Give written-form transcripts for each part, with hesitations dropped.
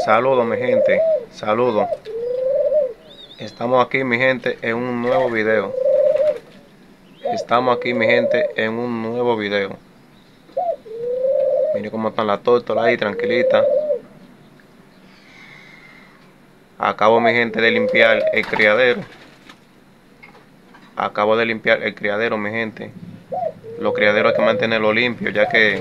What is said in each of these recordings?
Saludos mi gente, saludos. Estamos aquí mi gente en un nuevo video. Estamos aquí mi gente en un nuevo video. Miren cómo están las tórtolas ahí tranquilitas. Acabo mi gente de limpiar el criadero. Acabo de limpiar el criadero mi gente. Los criaderos hay que mantenerlo limpio, ya que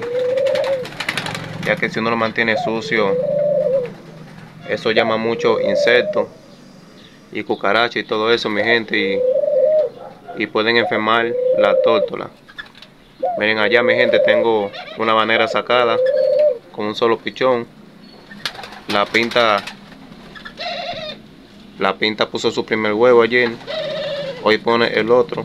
si uno lo mantiene sucio, eso llama mucho insectos y cucarachas y todo eso mi gente, y pueden enfermar la tórtola. Miren allá mi gente, tengo una habanera sacada con un solo pichón. La pinta puso su primer huevo ayer, hoy pone el otro,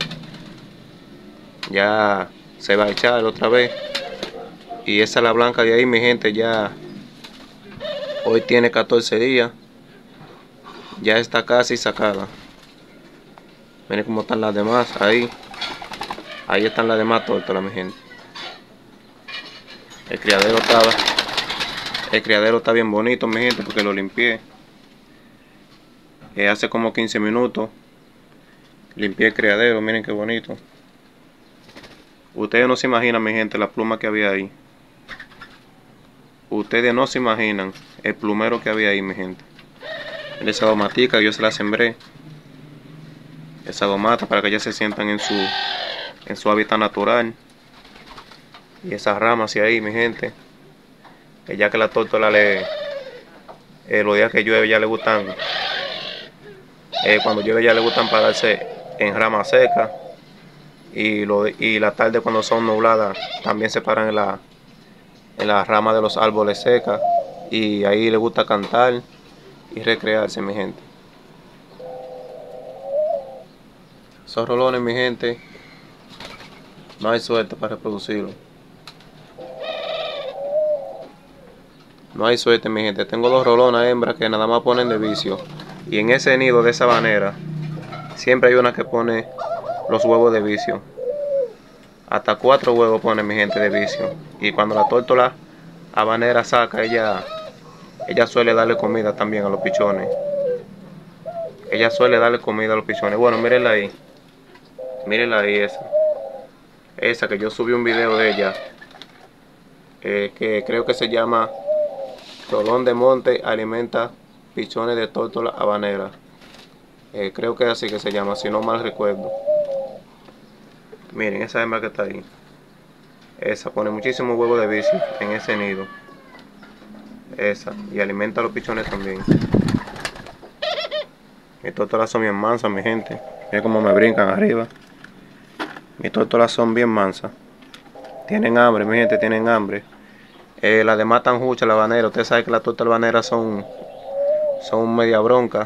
ya se va a echar otra vez. Y esa es la blanca de ahí mi gente, ya hoy tiene 14 días, ya está casi sacada. Miren cómo están las demás ahí. Ahí están las demás tórtolas mi gente. El criadero está bien bonito mi gente, porque lo limpié hace como 15 minutos. Limpié el criadero, miren qué bonito. Ustedes no se imaginan mi gente la pluma que había ahí. Ustedes no se imaginan el plumero que había ahí mi gente. Esa domatica yo se la sembré. Esa domata para que ellas se sientan en su hábitat natural. Y esas ramas ahí mi gente, que ya que la tórtola los días que llueve ya le gustan, cuando llueve ya le gustan pararse en ramas secas, y la tarde cuando son nubladas también se paran en las ramas de los árboles secas, y ahí le gusta cantar y recrearse mi gente. Esos rolones mi gente, no hay suerte para reproducirlos. No hay suerte mi gente. Tengo dos rolonas hembras que nada más ponen de vicio, y en ese nido de esa habanera siempre hay una que pone los huevos de vicio. Hasta 4 huevos pone mi gente de vicio. Y cuando la tórtola habanera saca, ella suele darle comida también a los pichones. Ella suele darle comida a los pichones. Bueno, mírenla ahí. Mírenla ahí esa que yo subí un video de ella, que creo que se llama Rolón de Monte alimenta pichones de tórtola habanera. Creo que es así que se llama, si no mal recuerdo. Miren esa hembra que está ahí. Esa pone muchísimos huevos de vicio en ese nido. Esa, y alimenta a los pichones también. Mis tórtolas son bien mansas mi gente. Miren cómo me brincan arriba. Mis tórtolas son bien mansas. Tienen hambre mi gente, tienen hambre. Las demás tan juchas, la habanera. Ustedes saben que las tórtolas habaneras son media bronca.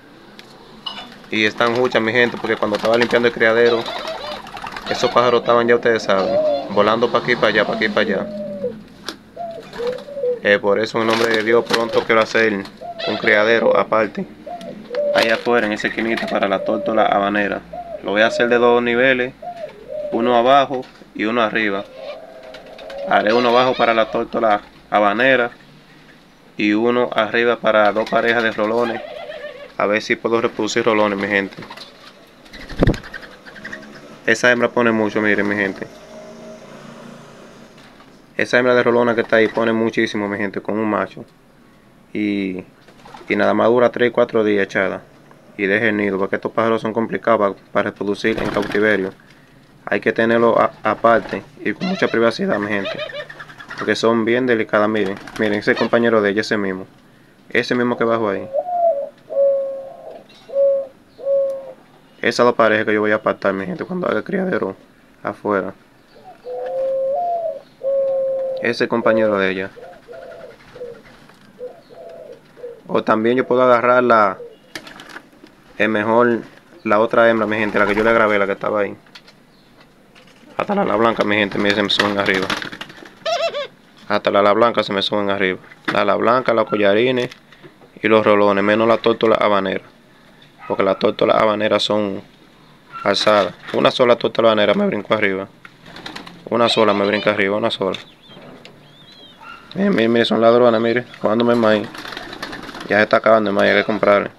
Y están juchas mi gente, porque cuando estaba limpiando el criadero, esos pájaros estaban, ya ustedes saben, volando para aquí, para allá, para aquí, para allá. Por eso en nombre de Dios pronto quiero hacer un criadero aparte, ahí afuera en esa esquinita, para la tórtola habanera. Lo voy a hacer de 2 niveles, uno abajo y uno arriba. Haré uno abajo para la tórtola habanera y uno arriba para 2 parejas de rolones. A ver si puedo reproducir rolones mi gente. Esa hembra pone mucho, miren mi gente. Esa hembra de rolona que está ahí pone muchísimo mi gente, con un macho. Y nada más dura 3 y 4 días echada. Y deja el nido, porque estos pájaros son complicados para reproducir en cautiverio. Hay que tenerlo aparte y con mucha privacidad mi gente, porque son bien delicadas. Miren ese compañero de ella, ese mismo que bajo ahí. Esas 2 parejas que yo voy a apartar mi gente cuando haga el criadero afuera. Ese compañero de ella. O también yo puedo agarrar la otra hembra mi gente, la que yo le grabé, la que estaba ahí. Hasta la ala blanca mi gente, miren, se me suben arriba. Hasta la ala blanca se me suben arriba. La ala blanca, los collarines y los rolones, menos la tórtola habanera, porque las tórtolas habaneras son alzadas. Una sola tórtola habanera me brinco arriba. Una sola me brinca arriba, una sola. Miren, son ladronas, miren, jugándome el maíz. Ya se está acabando, más hay que comprarle.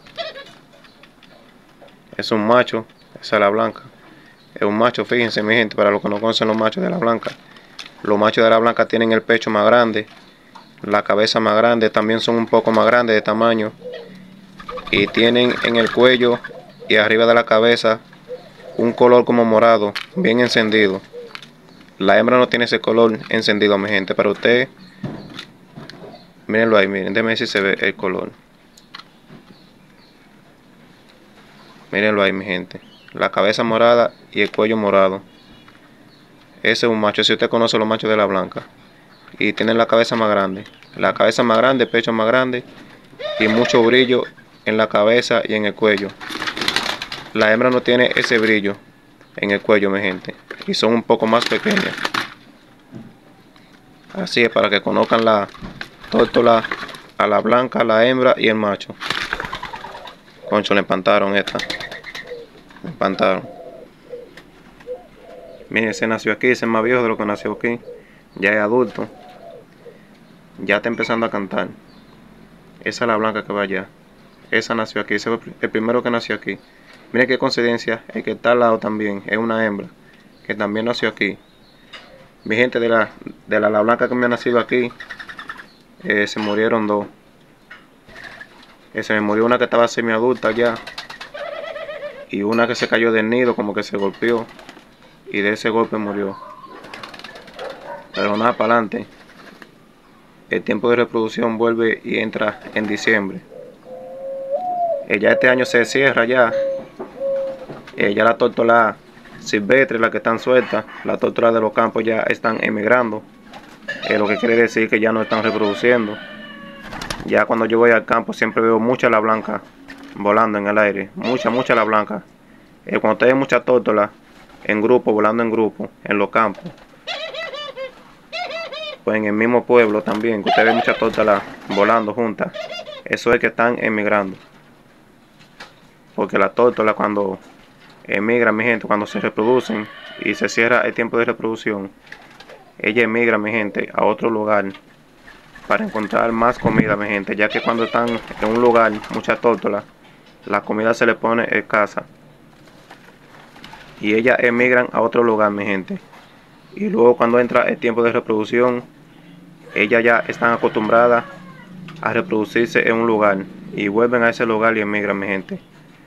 Es un macho, esa es la blanca. Es un macho, fíjense mi gente, para los que no conocen los machos de la blanca. Los machos de la blanca tienen el pecho más grande, la cabeza más grande, también son un poco más grandes de tamaño. Y tienen en el cuello y arriba de la cabeza un color como morado, bien encendido. La hembra no tiene ese color encendido, mi gente, pero usted, mírenlo ahí, miren, déjenme ver si se ve el color. Mírenlo ahí, mi gente. La cabeza morada y el cuello morado. Ese es un macho, si usted conoce los machos de la blanca. Y tienen la cabeza más grande. La cabeza más grande, el pecho más grande y mucho brillo en la cabeza y en el cuello. La hembra no tiene ese brillo en el cuello, mi gente. Y son un poco más pequeñas. Así es, para que conozcan la tórtola a la blanca, la hembra y el macho. Concho, le espantaron esta. Me espantaron. Miren, ese nació aquí, ese es más viejo de lo que nació aquí. Ya es adulto. Ya está empezando a cantar. Esa es la blanca que va allá. Esa nació aquí, ese fue el primero que nació aquí. Miren qué coincidencia, el que está al lado también es una hembra que también nació aquí. Mi gente, de la blanca que me ha nacido aquí, se murieron dos. Se me murió una que estaba semiadulta ya, y una que se cayó del nido, como que se golpeó, y de ese golpe murió. Pero nada, para adelante. El tiempo de reproducción vuelve y entra en diciembre. Ya este año se cierra ya. Ya la tórtola silvestre, las que están sueltas, las tórtolas de los campos ya están emigrando. Lo que quiere decir que ya no están reproduciendo. Ya cuando yo voy al campo siempre veo mucha la blanca volando en el aire. Mucha la blanca. Cuando usted ve muchas tórtolas en grupo, volando en grupo, en los campos. Pues en el mismo pueblo también, que usted ve muchas tórtolas volando juntas. Eso es que están emigrando. Porque las tórtolas cuando emigran, mi gente, cuando se reproducen y se cierra el tiempo de reproducción, ellas emigran, mi gente, a otro lugar para encontrar más comida, mi gente, ya que cuando están en un lugar, muchas tórtolas, la comida se le pone escasa y ellas emigran a otro lugar, mi gente. Y luego cuando entra el tiempo de reproducción, ellas ya están acostumbradas a reproducirse en un lugar y vuelven a ese lugar y emigran, mi gente.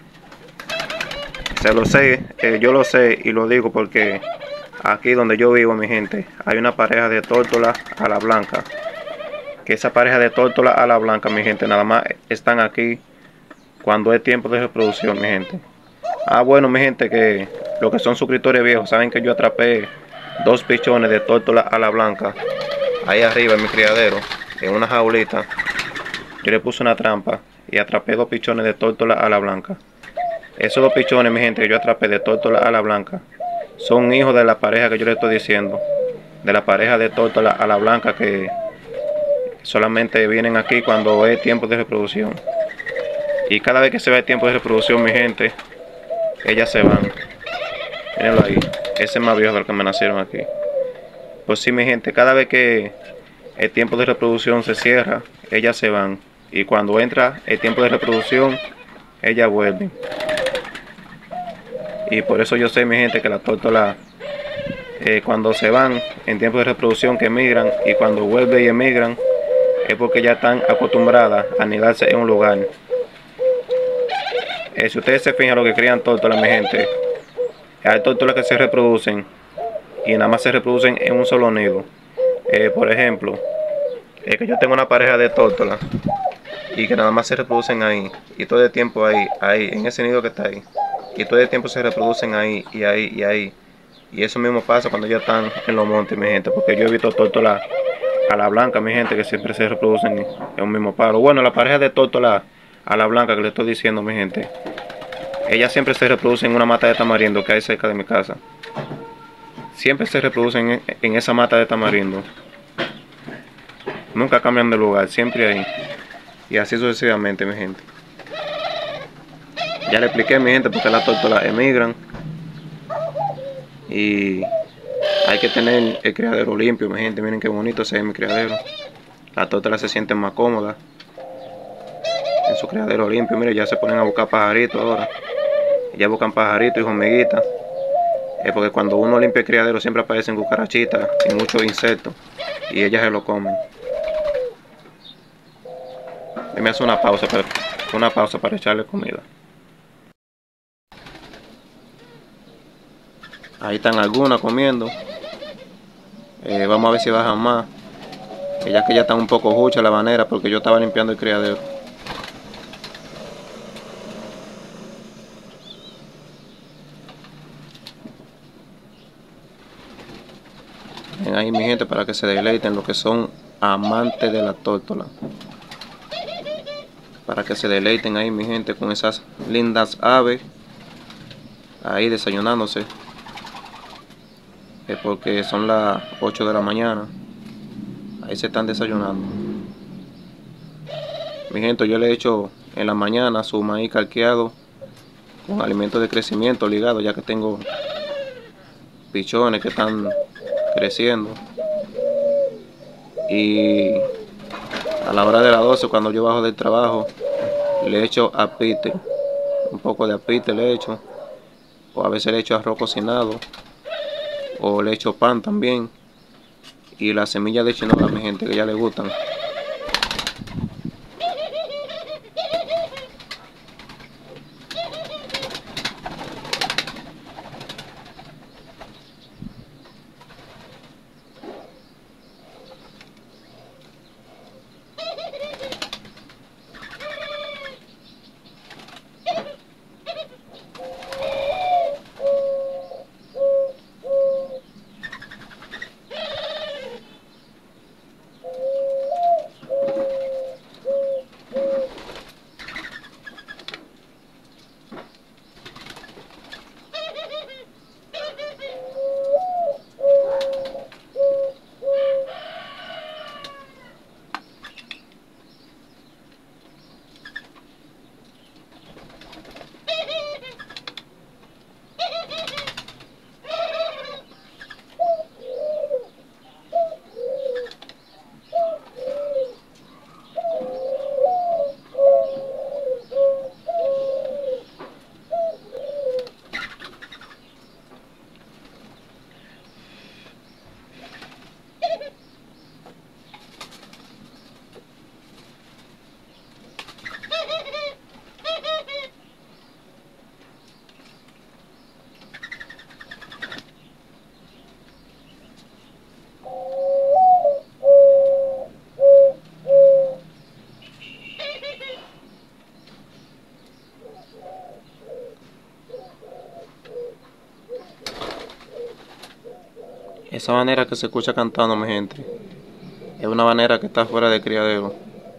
Se lo sé, yo lo sé y lo digo porque aquí donde yo vivo, mi gente, hay una pareja de tórtolas a la blanca. Que esa pareja de tórtolas a la blanca, mi gente, nada más están aquí cuando es tiempo de reproducción, mi gente. Bueno, mi gente, que los que son suscriptores viejos saben que yo atrapé dos pichones de tórtola a la blanca ahí arriba en mi criadero, en una jaulita. Yo le puse una trampa y atrapé dos pichones de tórtola a la blanca. Esos dos pichones, mi gente, que yo atrapé de tórtola a la blanca, son hijos de la pareja que yo le estoy diciendo, de la pareja de tórtola a la blanca que solamente vienen aquí cuando es tiempo de reproducción. Y cada vez que se ve el tiempo de reproducción, mi gente, ellas se van. Mírenlo ahí, ese es más viejo del que me nacieron aquí. Pues sí, mi gente, cada vez que el tiempo de reproducción se cierra, ellas se van. Y cuando entra el tiempo de reproducción, ellas vuelven. Y por eso yo sé, mi gente, que las tórtolas cuando se van en tiempo de reproducción que emigran, y cuando vuelven y emigran, es porque ya están acostumbradas a anidarse en un lugar. Si ustedes se fijan lo que crían tórtolas, mi gente, hay tórtolas que se reproducen y nada más se reproducen en un solo nido. Por ejemplo, que yo tengo una pareja de tórtolas y que nada más se reproducen ahí, y todo el tiempo ahí, en ese nido que está ahí, y todo el tiempo se reproducen ahí, y ahí, y ahí. Y eso mismo pasa cuando ya están en los montes, mi gente, porque yo he visto tórtolas a la blanca, mi gente, que siempre se reproducen en un mismo palo. Bueno, la pareja de tórtolas a la blanca que le estoy diciendo, mi gente, ellas siempre se reproducen en una mata de tamarindo que hay cerca de mi casa. Siempre se reproducen en esa mata de tamarindo. Nunca cambian de lugar, siempre ahí. Y así sucesivamente, mi gente. Ya le expliqué, mi gente, porque las tórtolas emigran. Y hay que tener el criadero limpio, mi gente. Miren qué bonito se ve mi criadero. Las tórtolas se sienten más cómodas. su criadero limpio. Mire, ya se ponen a buscar pajaritos ahora. Ya buscan pajaritos y hormiguitas. Porque cuando uno limpia el criadero siempre aparecen cucarachitas y muchos insectos. Y ellas se lo comen. Y me hace una pausa para echarle comida. Ahí están algunas comiendo. Vamos a ver si bajan más. Ya que ya están un poco jucha la banera porque yo estaba limpiando el criadero. Ven ahí mi gente para que se deleiten los que son amantes de la tórtola. Para que se deleiten ahí mi gente con esas lindas aves. Ahí desayunándose. Porque son las 8 de la mañana. Ahí se están desayunando. Mi gente, yo le he hecho en la mañana su maíz calqueado con alimentos de crecimiento ligado, ya que tengo pichones que están creciendo. Y a la hora de las 12, cuando yo bajo del trabajo, le echo apite, un poco de apite le echo, o a veces le echo arroz cocinado, o le echo pan también, y las semillas de chinola, mi gente, que ya le gustan. Esa banera que se escucha cantando, mi gente, es una banera que está fuera de criadero.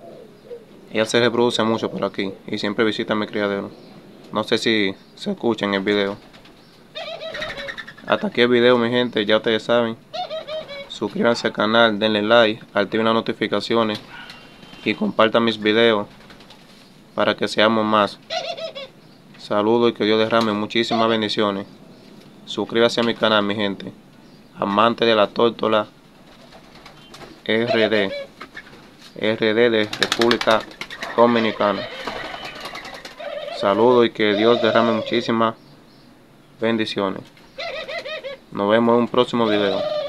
Ella se reproduce mucho por aquí y siempre visita mi criadero. No sé si se escucha en el video. Hasta aquí el video, mi gente, ya ustedes saben. Suscríbanse al canal, denle like, activen las notificaciones y compartan mis videos para que seamos más. Saludos y que Dios derrame muchísimas bendiciones. Suscríbase a mi canal, mi gente. Amante de la tórtola RD de República Dominicana. Saludos y que Dios derrame muchísimas bendiciones. Nos vemos en un próximo video.